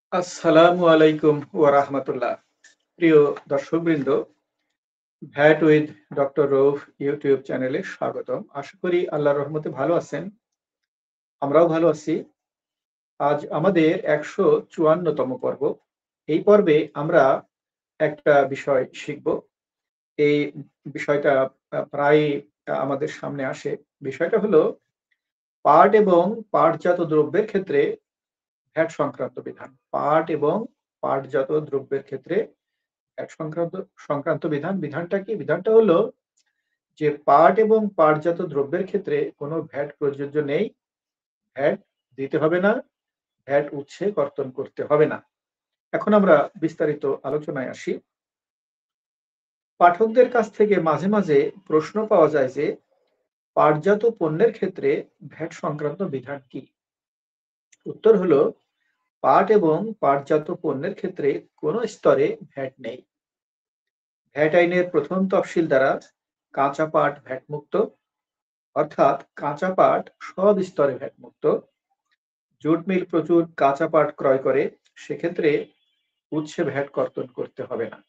আসসালামু আলাইকুম ওয়া রাহমাতুল্লাহ। প্রিয় দর্শকবৃন্দ, vat with doctor Rauf YouTube চ্যানেলে স্বাগতম। আশা করি আল্লাহর রহমতে ভালো আছেন। আমরাও ভালো আছি। আজ আমাদের ১৫৪ তম পর্ব। এই পর্বে আমরা একটা বিষয় শিখব। এই বিষয়টা প্রায়ই আমাদের সামনে আসে। বিষয়টা হলো পাট এবং পাটজাত দ্রব্যের ক্ষেত্রে ভ্যাট সংক্রান্ত বিধান। পাট এবং পাটজাত দ্রব্যের ক্ষেত্রে ভ্যাট সংক্রান্ত বিধানটা কি? বিধানটা হলো যে পাট এবং পাটজাত দ্রব্যের ক্ষেত্রে কোনো ভ্যাট প্রযোজ্য নেই, ভ্যাট দিতে হবে না, ভ্যাট উৎসে কর্তন করতে হবে না। এখন আমরা বিস্তারিত আলোচনায় আসি। পাঠকদের কাছ থেকে মাঝে মাঝে প্রশ্ন পাওয়া যায় যে পাটজাত পণ্যের ক্ষেত্রে ভ্যাট সংক্রান্ত বিধান কি? উত্তর হলো পাট এবং পাটজাত পণ্যের ক্ষেত্রে কোনো স্তরে ভ্যাট নেই। ভ্যাট আইনের প্রথম তফসিল দ্বারা কাঁচা পাট ভ্যাট মুক্ত, অর্থাৎ কাঁচা পাট সব স্তরে ভ্যাট মুক্ত। জুট মিল প্রচুর কাঁচা পাট ক্রয় করে, সেক্ষেত্রে উৎসে ভ্যাট কর্তন করতে হবে না।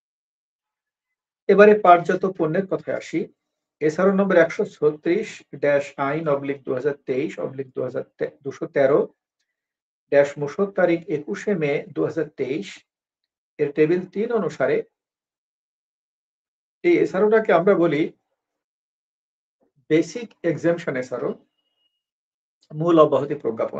এবারে পাটজাত পণ্যের কথায় আসি। এসআরও নম্বর ১৩৬-আইন/২০২৩/২13 মুসদ তারিখ ২১শে মে ২০২৩ এর টেবিল ৩ অনুসারে এই এসআরওটাকে আমরা বলি বেসিক এক্সামশন এসআরও, মূল অব্যাহতি প্রজ্ঞাপন।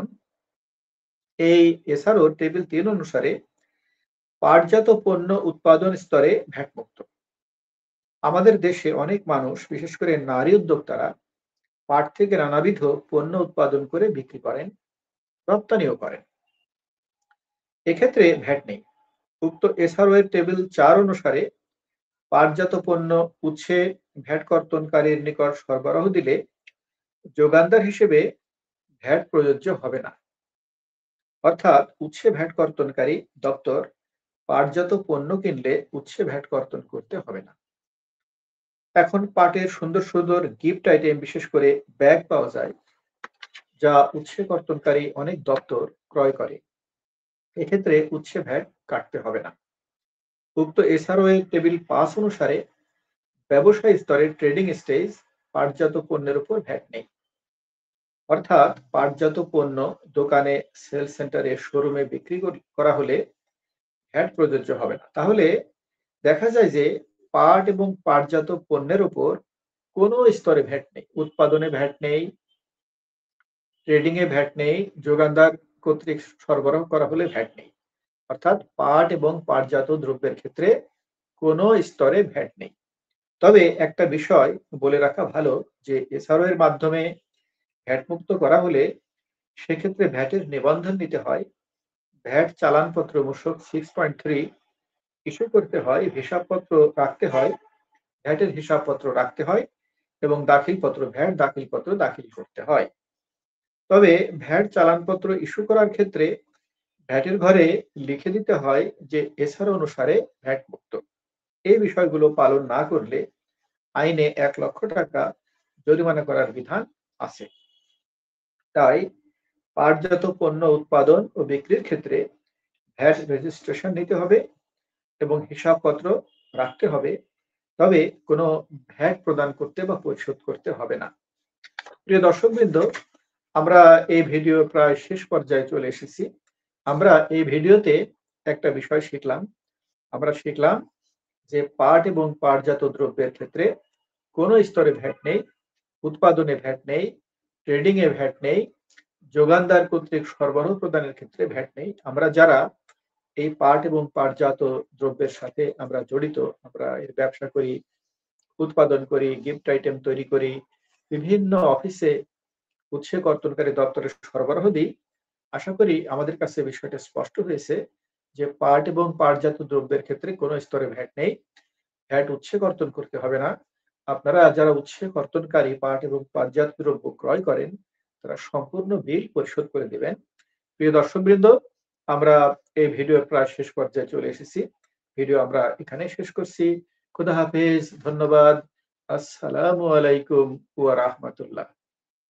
এই এসআরও টেবিল ৩ অনুসারে পাটজাত পণ্য উৎপাদন স্তরে ভ্যাট মুক্ত। আমাদের দেশে অনেক মানুষ, বিশেষ করে নারী উদ্যোক্তারা পাট থেকে নানাবিধ পণ্য উৎপাদন করে বিক্রি করেন, রপ্তানিও করেন। এক্ষেত্রে ভ্যাট নেই। উক্ত এসআরও এর টেবিল ৪ অনুসারে পাটজাত পণ্য উৎসে ভ্যাট কর্তনকারীর নিকট সরবরাহ দিলে যোগানদার হিসেবে ভ্যাট প্রযোজ্য হবে না। অর্থাৎ উৎসে ভ্যাট কর্তনকারী দপ্তর পাটজাত পণ্য কিনলে উৎসে ভ্যাট কর্তন করতে হবে না। এখন পাটের সুন্দর সুন্দর গিফট আইটেম, বিশেষ করে ব্যাগ পাওয়া যায়, যা উৎসে কর্তনকারী অনেক দপ্তর ক্রয় করে। এক্ষেত্রে উৎসে ভ্যাট কাটতে হবে না। উক্ত এসআরও এর টেবিল ৫ অনুসারে ব্যবসায়ী স্তরের ট্রেডিং স্টেজ পাটজাত পণ্যের উপর ভ্যাট নেই। অর্থাৎ পাটজাত পণ্য দোকানে, সেল সেন্টারে, শোরুমে বিক্রি করা হলে ভ্যাট প্রযোজ্য হবে না। তাহলে দেখা যায় যে পাট এবং পাটজাত পণ্যের উপর কোনো স্তরে ভ্যাট নেই। উৎপাদনে ভ্যাট নেই, ট্রেডিং এ ভ্যাট নেই, যোগানদার কর্তৃক সরবরাহ করা হলে ভ্যাট নেই। অর্থাৎ পাট এবং পাটজাত দ্রব্যের ক্ষেত্রে কোনো স্তরে ভ্যাট নেই। তবে একটা বিষয় বলে রাখা ভালো যে এসআরও এর মাধ্যমে ভ্যাট মুক্ত করা হলে সেক্ষেত্রে ভ্যাটের নিবন্ধন নিতে হয়, ভ্যাট চালানপত্র মূসক 6.3 ইস্যু করতে হয়, হিসাবপত্র রাখতে হয়, ভ্যাটের হিসাবপত্র রাখতে হয় এবং ভ্যাট দাখিলপত্র দাখিল করতে হয়। তবে ভ্যাট চালানপত্র ইস্যু করার ক্ষেত্রে ভ্যাটের ঘরে লিখে দিতে হয় যে এসআরও অনুসারে ভ্যাট মুক্ত। এই বিষয়গুলো পালন না করলে আইনে ১,০০,০০০ টাকা জরিমানা করার বিধান আছে। তাই পাটজাত পণ্য উৎপাদন ও বিক্রির ক্ষেত্রে ভ্যাট রেজিস্ট্রেশন নিতে হবে এবং হিসাবপত্র রাখতে হবে। তবে কোনো ভ্যাট প্রদান করতে বা পরিশোধ করতে হবে না। প্রিয় দর্শকবৃন্দ, আমরা এই ভিডিও প্রায় শেষ পর্যায়ে চলে এসেছি। আমরা এই ভিডিওতে একটা বিষয় শিখলাম। আমরা শিখলাম যে পাট এবং পাটজাত দ্রব্যের ক্ষেত্রে কোনো স্তরে ভ্যাট নেই, উৎপাদনে ভ্যাট নেই, ট্রেডিং এ ভ্যাট নেই, যোগানদার কর্তৃক সরবরাহ প্রদানের ক্ষেত্রে ভ্যাট নেই। আমরা যারা এই পাট এবং পাটজাত দ্রব্যের সাথে আমরা জড়িত, আমরা এর ব্যবসা করি, উৎপাদন করি, গিফট আইটেম তৈরি করি, বিভিন্ন অফিসে উৎসে কর্তনকারী দপ্তরে সরবরাহ দিই, আশা করি আমাদের কাছে বিষয়টা স্পষ্ট হয়েছে যে পাট এবং পাটজাত দ্রব্যের ক্ষেত্রে কোনো স্তরে ভ্যাট নেই, ভ্যাট উৎসে কর্তন করতে হবে না। আপনারা যারা উৎসে কর্তনকারী পাট এবং পাটজাত দ্রব্য ক্রয় করেন, তারা সম্পূর্ণ বিল পরিশোধ করে দিবেন। প্রিয় দর্শকবৃন্দ, আমরা এই ভিডিওর প্রায় শেষ পর্যায়ে চলে এসেছি। ভিডিও আমরা এখানে শেষ করছি। খুদা হাফেজ, ধন্যবাদ। আসসালামু আলাইকুম ওয়া রাহমাতুল্লাহ।